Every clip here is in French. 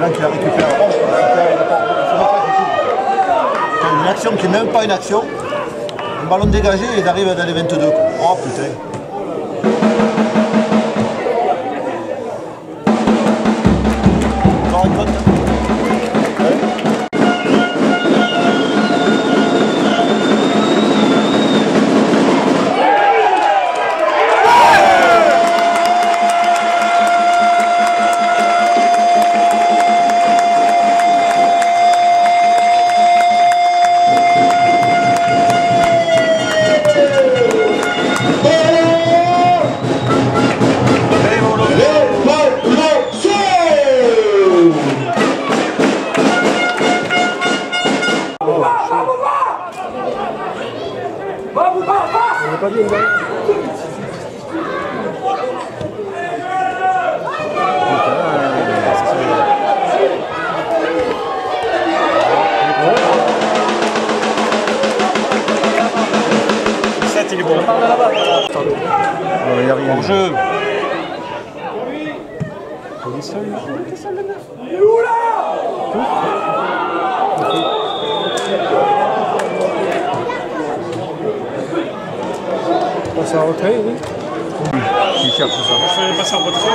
Blanc qui la récupère. Une action qui n'est même pas une action. Un ballon dégagé et ils arrivent dans les 22. Oh putain. Encore une faute. Pas bien, il est bon. Il y a rien. En jeu. Il est où là? Passer en retrait, oui. Qui cherche ça? Je vais passer en retrait.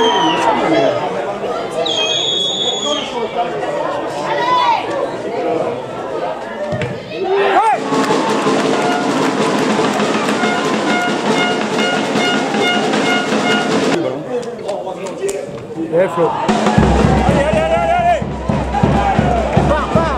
Allez, Flo. Allez, allez, allez, allez. Pars, pars.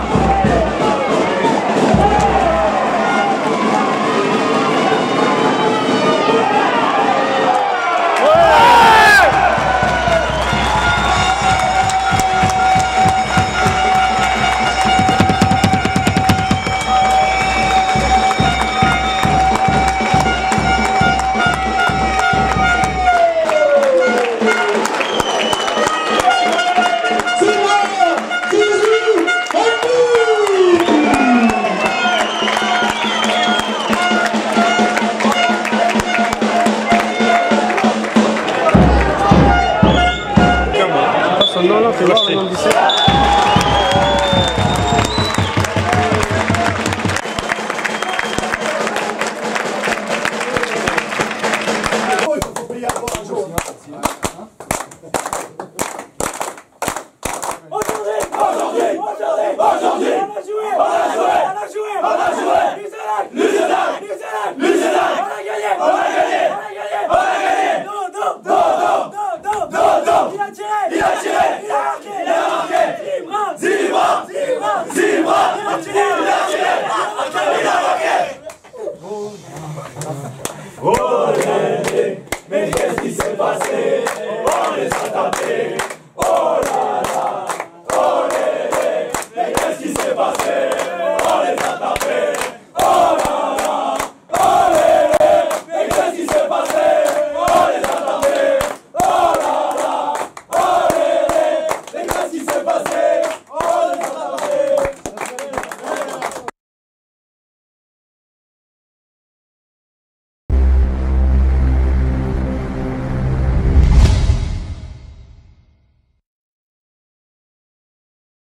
Non, non, c'est là, le nom 17. Oh, mais qu'est-ce qui s'est passé? On les a tapés.